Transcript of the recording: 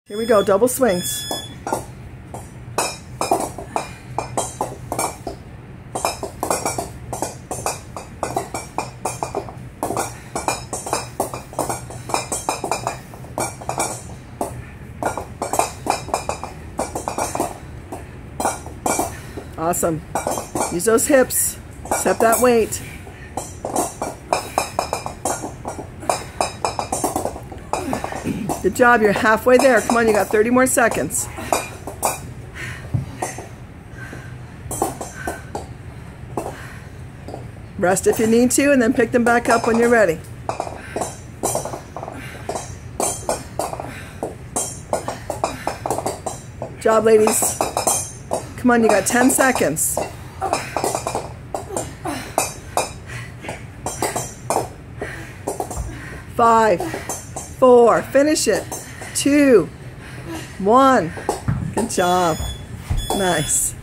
Here we go, double swings. Awesome. Use those hips. Accept that weight. Good job. You're halfway there. Come on, you got 30 more seconds. Rest if you need to, and then pick them back up when you're ready. Good job, ladies. Come on, you got 10 seconds. 5, 4, finish it. 2, 1. Good job. Nice.